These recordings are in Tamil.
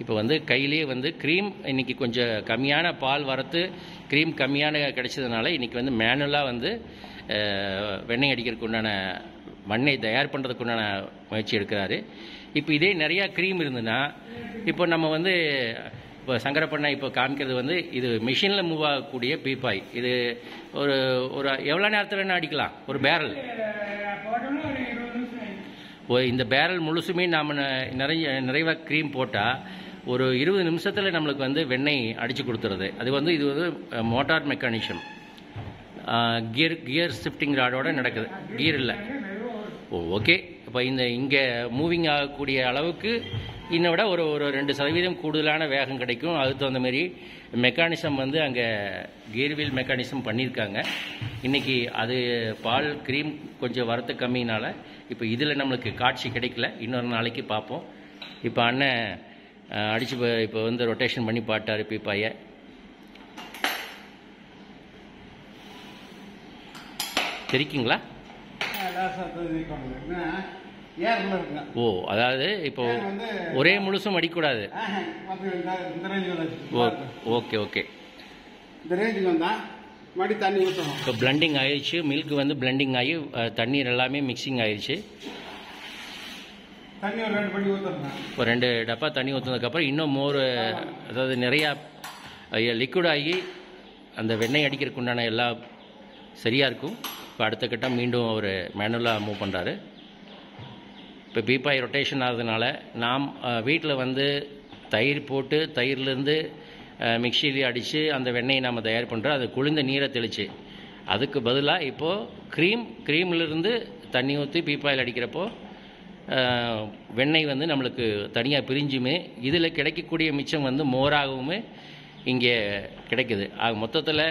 இப்போ வந்து கையிலேயே வந்து க்ரீம் இன்றைக்கி கொஞ்சம் கம்மியான பால் வரத்து க்ரீம் கம்மியான கிடைச்சதுனால இன்றைக்கி வந்து மேனுவலாக வந்து வெண்ணெய் அடிக்கிறதுக்கு உண்டான மண்ணை தயார் பண்ணுறதுக்கு உண்டான முயற்சி எடுக்கிறாரு. இப்போ இதே நிறையா க்ரீம் இருந்ததுன்னா இப்போ நம்ம வந்து இப்போ சங்கரப்பண்ணை இப்போ காமிக்கிறது வந்து இது மிஷினில் மூவ் ஆகக்கூடிய பீப்பாய். இது ஒரு ஒரு எவ்வளோ நேரத்தில் வேணால் அடிக்கலாம் ஒரு பேரல். இந்த பேரல் முழுசுமே நாம் நிறைவாக க்ரீம் போட்டால் ஒரு 20 நிமிஷத்தில் நம்மளுக்கு வந்து வெண்ணெய் அடித்து கொடுத்துருது. அது வந்து இது வந்து மோட்டார் மெக்கானிசம், கியர் ஷிஃப்டிங் ராடோட நடக்குது, கியர் இல்லை. ஓகே. இப்போ இங்கே மூவிங் ஆகக்கூடிய அளவுக்கு இன்னை விட ஒரு 2% கூடுதலான வேகம் கிடைக்கும். அதுக்கு தகுந்த மாதிரி மெக்கானிசம் வந்து அங்கே கியர் வீல் மெக்கானிசம் பண்ணியிருக்காங்க. இன்றைக்கி அது பால் க்ரீம் கொஞ்சம் வரத்து கம்மினால இப்போ இதில் நம்மளுக்கு காட்சி கிடைக்கல. இன்னொரு நாளைக்கு பார்ப்போம். இப்போ அண்ணன் அடித்து இப்போ வந்து ரொட்டேஷன் பண்ணி பாட்டார் பீப்பாயை. தெரிக்குங்களா? ஓ, அதாவது இப்போ ஒரே முழுசும் அடிக்கூடாது. Okay okay. இப்போ பிளண்டிங் ஆயிடுச்சு, மில்க் வந்து பிளண்டிங் ஆகி தண்ணீர் எல்லாமே மிக்சிங் ஆயிடுச்சு. இப்போ 2 டப்பா தண்ணி ஊற்றுனதுக்கப்புறம் இன்னும் மோர், அதாவது நிறையா லிக்விட் ஆகி அந்த வெண்ணெய் அடிக்கிறதுக்கு உண்டான எல்லாம் சரியாக இருக்கும். இப்போ அடுத்த கட்டம் மீண்டும் அவர் மேனுவலாக மூவ் பண்ணுறாரு. இப்போ பீப்பாய் ரொட்டேஷன் ஆகுதுனால நாம் வீட்டில் வந்து தயிர் போட்டு தயிர்லேருந்து மிக்சியிலே அடித்து அந்த வெண்ணெயை நாம் தயார் பண்ணுறோம். அது குளிர்ந்த நீரை தெளித்து அதுக்கு பதிலாக இப்போது க்ரீம்லேருந்து தண்ணி ஊற்றி பீப்பாயில் அடிக்கிறப்போ வெண்ணெய் வந்து நம்மளுக்கு தனியாக பிரிஞ்சுமே இதில் கிடைக்கக்கூடிய மிச்சம் வந்து மோராகவுமே இங்கே கிடைக்குது. மொத்தத்தில்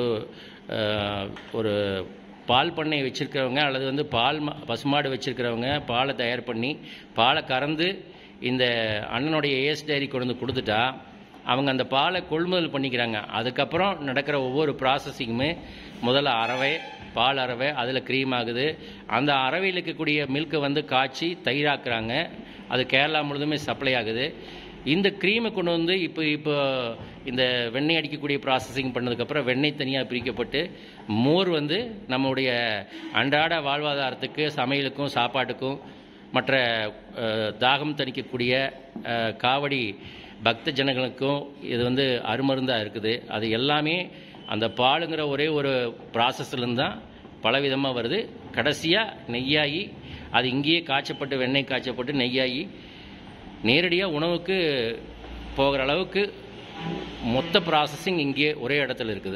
ஒரு பால் பண்ணை வச்சுருக்கிறவங்க அல்லது வந்து பசுமாடு வச்சுருக்கிறவங்க பாலை தயார் பண்ணி பாலை கறந்து இந்த அண்ணனுடைய ஏஎஸ் டைரி கொண்டு வந்து கொடுத்துட்டா அவங்க அந்த பாலை கொள்முதல் பண்ணிக்கிறாங்க. அதுக்கப்புறம் நடக்கிற ஒவ்வொரு ப்ராசஸிங்குமே முதல்ல பால் அரவை, அதில் க்ரீம் ஆகுது. அந்த அரவையில் இருக்கக்கூடிய மில்கை வந்து காய்ச்சி தயிராக்குறாங்க. அது கேரளா முழுதுமே சப்ளை ஆகுது. இந்த க்ரீமை கொண்டு வந்து இப்போ இந்த வெண்ணெய் அடிக்கக்கூடிய ப்ராசஸிங் பண்ணதுக்கப்புறம் வெண்ணெய் தனியாக பிரிக்கப்பட்டு மோர் வந்து நம்முடைய அன்றாட வாழ்வாதாரத்துக்கு, சமையலுக்கும், சாப்பாட்டுக்கும், மற்ற தாகம் தணிக்கக்கூடிய காவடி பக்த ஜனங்களுக்கும் இது வந்து அருமருந்தாக இருக்குது. அது எல்லாமே அந்த பாலுங்கிற ஒரே ஒரு ப்ராசஸ்லேருந்து தான் பலவிதமாக வருது. கடைசியாக நெய்யாகி அது இங்கேயே காய்ச்சப்பட்டு வெண்ணெய் காய்ச்சப்பட்டு நெய்யாகி நேரடியாக உணவுக்கு போகிற அளவுக்கு மொத்த ப்ராசஸிங் இங்கே ஒரே இடத்துல இருக்குது.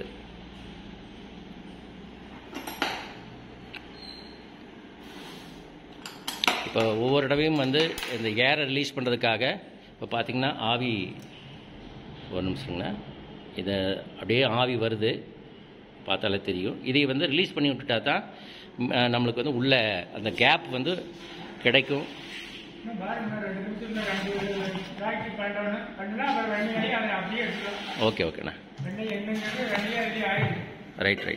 இப்போ ஒவ்வொரு தடவையும் வந்து இந்த ஏரை ரிலீஸ் பண்ணுறதுக்காக இப்போ பார்த்திங்கன்னா ஆவி, ஒரு நிமிஷங்கண்ணா, இதை அப்படியே ஆவி வருது பார்த்தாலே தெரியும். இதை வந்து ரிலீஸ் பண்ணி விட்டுட்டா தான் நம்மளுக்கு வந்து உள்ள அந்த கேப் வந்து கிடைக்கும். ஓகே ஓகேண்ணா, ரைட்.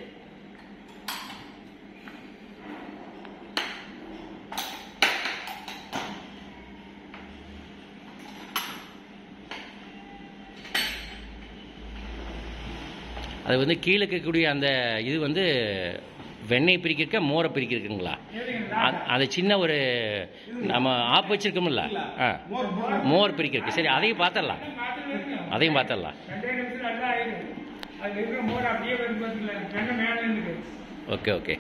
அது வந்து கீழே இருக்கக்கூடிய அந்த இது வந்து வெண்ணெய் பிரிக்க மோரை பிரிக்கிறதுங்களா? அது சின்ன ஒரு நம்ம ஆப் வச்சிருக்கோம்ல, மோர் பிரிக்கிறதுக்கு. சரி, அதையும் பார்த்துடலாம். Okay okay.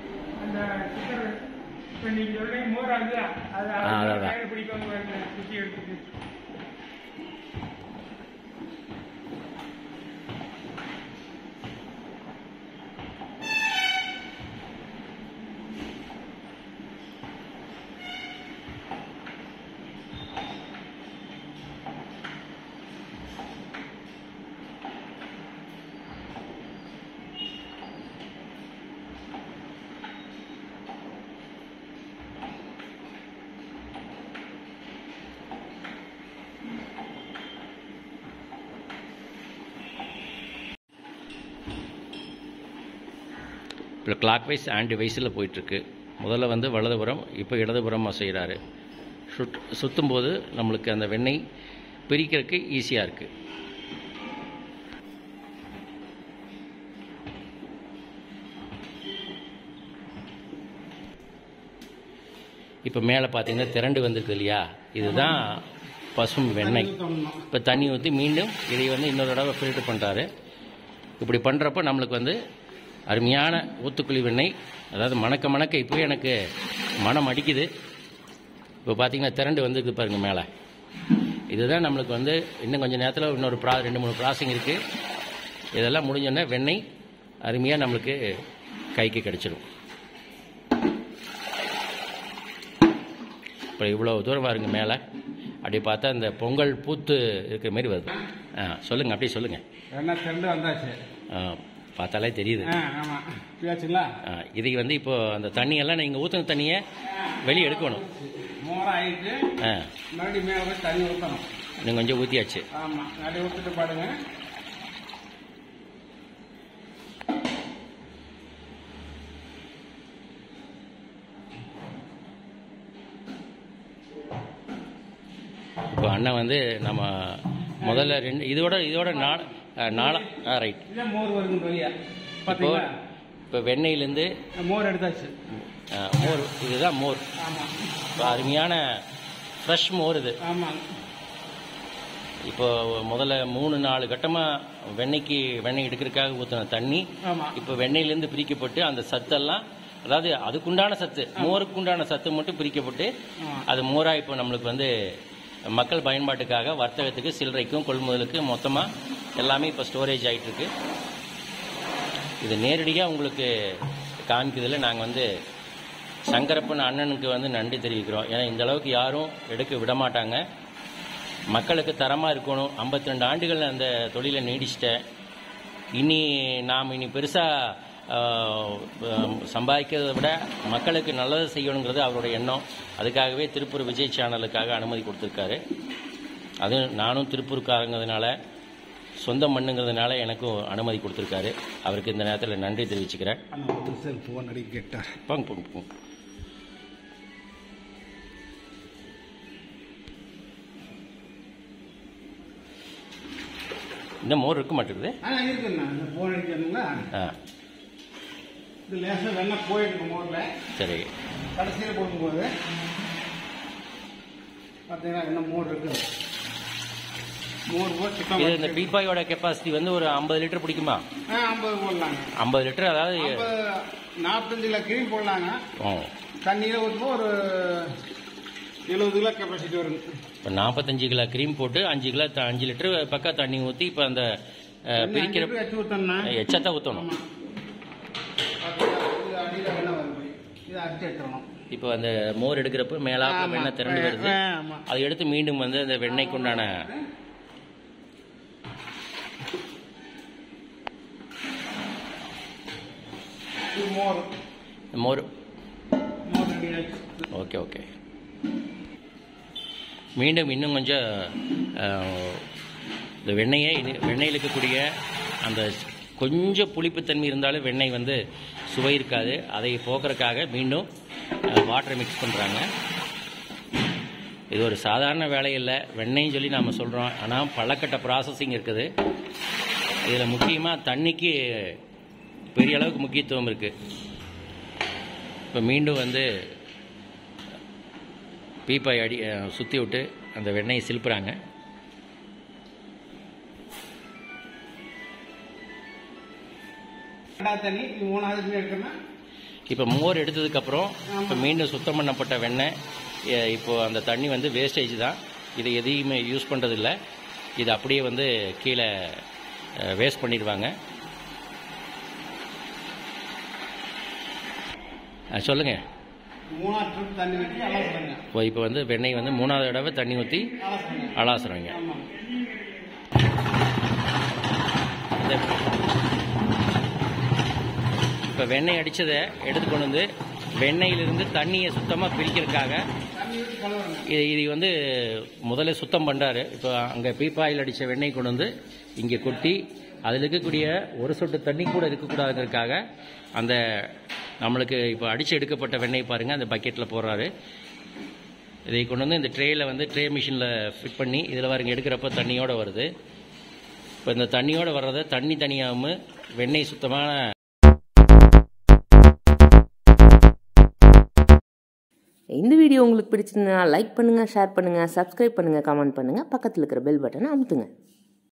அதான் இப்போ கிளாக் வைஸ் ஆன்டி வைஸில் போயிட்டுருக்கு. முதல்ல வந்து வலதுபுறம், இப்போ இடதுபுறமாக செய்கிறாரு. சுற்றும்போது நம்மளுக்கு அந்த வெண்ணெய் பிரிக்கிறதுக்கு ஈஸியாக இருக்குது. இப்போ மேலே பார்த்தீங்கன்னா திரண்டு வந்திருக்கு இல்லையா, இதுதான் பசும் வெண்ணெய். இப்போ தண்ணி ஊற்றி மீண்டும் இதை வந்து இன்னொரு தடவை ஃபில்டர் பண்ணுறாரு. இப்படி பண்ணுறப்போ நம்மளுக்கு வந்து அருமையான ஊத்துக்குழி வெண்ணெய், அதாவது மணக்க மணக்க இப்போவே எனக்கு மனம் அடிக்குது. இப்போ பார்த்தீங்கன்னா திரண்டு வந்துருக்கு பாருங்கள் மேலே. இதுதான் நம்மளுக்கு வந்து இன்னும் கொஞ்சம் நேரத்தில் இன்னொரு 2-3 ப்ராசஸிங் இருக்குது. இதெல்லாம் முடிஞ்சோடனே வெண்ணெய் அருமையாக நம்மளுக்கு கைக்கு கிடச்சிடும். இப்போ இவ்வளோ தூரம் பாருங்க மேலே, அப்படி பார்த்தா இந்த பொங்கல் பூத்து இருக்கிற மாதிரி வருது. சொல்லுங்கள், அப்படியே சொல்லுங்கள். பார்த்தாலே தெரியுது. இதுக்கு வந்து இப்போ அந்த தண்ணியெல்லாம் நீங்கள் ஊற்றின தண்ணியை வெளியே எடுக்கணும். நீங்கள் கொஞ்சம் ஊற்றியாச்சு. இப்போ அண்ணன் வந்து நம்ம முதல்ல இதோட ரைட். இப்போ வெண்ணெயிலேருந்து மோர் எடுத்தாச்சு. மோர் இதுதான் மோர். இப்போ அருமையான ஃப்ரெஷ் மோர் இது. இப்போ முதல்ல 3-4 கட்டமாக வெண்ணெய் எடுக்கிறதுக்காக ஊற்றின தண்ணி இப்போ வெண்ணெயிலேருந்து பிரிக்கப்பட்டு அந்த சத்தெல்லாம், அதாவது அதுக்குண்டான சத்து, மோருக்குண்டான சத்து மட்டும் பிரிக்கப்பட்டு அது மோராக இப்போ நம்மளுக்கு வந்து மக்கள் பயன்பாட்டுக்காக வர்த்தகத்துக்கு சில்லறைக்கும் கொள்முதலுக்கு மொத்தமாக எல்லாமே இப்போ ஸ்டோரேஜ் ஆகிட்டுருக்கு. இது நேரடியாக உங்களுக்கு காமிக்கிறதுல நாங்கள் வந்து சங்கரப்பன் அண்ணனுக்கு வந்து நன்றி தெரிவிக்கிறோம். ஏன்னா இந்த அளவுக்கு யாரும் எடுக்க விட மாட்டாங்க. மக்களுக்கு தரமாக இருக்கணும். 52 ஆண்டுகள் அந்த தொழிலை நீடிச்சிட்டேன். நாம் இனி பெருசாக சம்பாதிக்கிறத விட மக்களுக்கு நல்லது செய்யணுங்கிறது அவருடைய எண்ணம். அதுக்காகவே திருப்பூர் விஜய் சேனலுக்காக அனுமதி கொடுத்துருக்காரு. அது நானும் திருப்பூருக்காரங்கிறதுனால, சொந்த மண்ணுங்கிறதுனால எனக்கும் அனுமதி கொடுத்துருக்காரு. அவருக்கு இந்த நேரத்தில் நன்றி தெரிவிச்சுக்கிறேன். இந்த மோர் இருக்க மாட்டேங்குது. சரி, கடைசியில் போடும்போது பார்த்தீங்கன்னா என்ன மோர் இருக்குது. இது இந்த பீப்பாயோட கெப்பாசிட்டி வந்து ஒரு 50 லிட்டர் பிடிக்குமா? 50 போடலாங்க. 50 லிட்டர், அதாவது 45 கிலோ கிரீம் போடலாங்க. தண்ணியில் ஊற்றும்போது ஒரு 70 கிலோ கெப்பாசிட்டி வருங்க. இப்போ 45 கிலோ கிரீம் போட்டு 5 லிட்டர் பக்கம் தண்ணி ஊற்றி இப்போ அந்த பிரிக்கிற எச்சத்தான் ஊற்றணும். இப்போ அந்த மோர் எடுக்கிறப்ப மேலாக வெண்ணெய் திரண்டு வருது. அதை எடுத்து மீண்டும் வந்து அந்த வெண்ணெய்க்கு உண்டான மோர். Okay okay. மீண்டும் இன்னும் கொஞ்சம் இந்த வெண்ணெயில் இருக்கக்கூடிய அந்த கொஞ்சம் புளிப்புத்தன்மை இருந்தாலும் வெண்ணெய் வந்து சுவை இருக்காது. அதை போக்குறதுக்காக மீண்டும் வாட்டரை மிக்ஸ் பண்ணுறாங்க. இது ஒரு சாதாரண வேலை இல்லை, வெண்ணெய்ன்னு சொல்லி நாம் சொல்கிறோம். ஆனால் பலகட்ட ப்ராசஸிங் இருக்குது. இதில் முக்கியமாக தண்ணிக்கு பெரிய அளவுக்கு முக்கியத்துவம் இருக்குது. இப்போ மீண்டும் வந்து பீப்பாய் சுற்றி விட்டு அந்த வெண்ணெயை சிலுப்புறாங்க. இப்போ மோர் எடுத்ததுக்கப்புறம் இப்போ மீண்டும் சுத்தம் பண்ணப்பட்ட வெண்ணெய், இப்போ அந்த தண்ணி வந்து வேஸ்டேஜ் தான். இதை எதையுமே யூஸ் பண்ணுறதில்ல. இது அப்படியே வந்து கீழே வேஸ்ட் பண்ணிடுவாங்க. சொல்லுங்கள். இப்போ வந்து வெண்ணெய் வந்து 3வது தடவை தண்ணி ஊற்றி அலாசுறவங்க. இப்போ வெண்ணெய் அடித்ததை எடுத்து கொண்டு வந்து வெண்ணெயிலிருந்து தண்ணியை சுத்தமாக பிரிக்கிறதுக்காக இது வந்து முதல்ல சுத்தம் பண்ணுறாரு. இப்போ அங்கே பீப்பாயில் அடித்த வெண்ணெய் கொண்டு வந்து இங்கே கொட்டி அதில் இருக்கக்கூடிய ஒரு சொட்டு தண்ணி கூட இருக்கக்கூடாதுங்கிறதுக்காக அந்த நம்மளுக்கு இப்போ அடித்து எடுக்கப்பட்ட வெண்ணெய் பாருங்கள் அந்த பக்கெட்டில் போடுறாரு. இதை கொண்டு வந்து இந்த ட்ரேயில் வந்து ட்ரே மிஷினில் ஃபிட் பண்ணி இதில் பாருங்க எடுக்கிறப்ப தண்ணியோடு வருது. இப்போ இந்த தண்ணியோடு வர்றதை தண்ணி தனியாகவும் வெண்ணெய் சுத்தமான. இந்த வீடியோ உங்களுக்கு பிடிச்சிருந்தா லைக் பண்ணுங்கள், ஷேர் பண்ணுங்கள், சப்ஸ்கிரைப் பண்ணுங்கள், கமெண்ட் பண்ணுங்கள், பக்கத்தில் இருக்கிற பெல் பட்டனை அமுத்துங்க.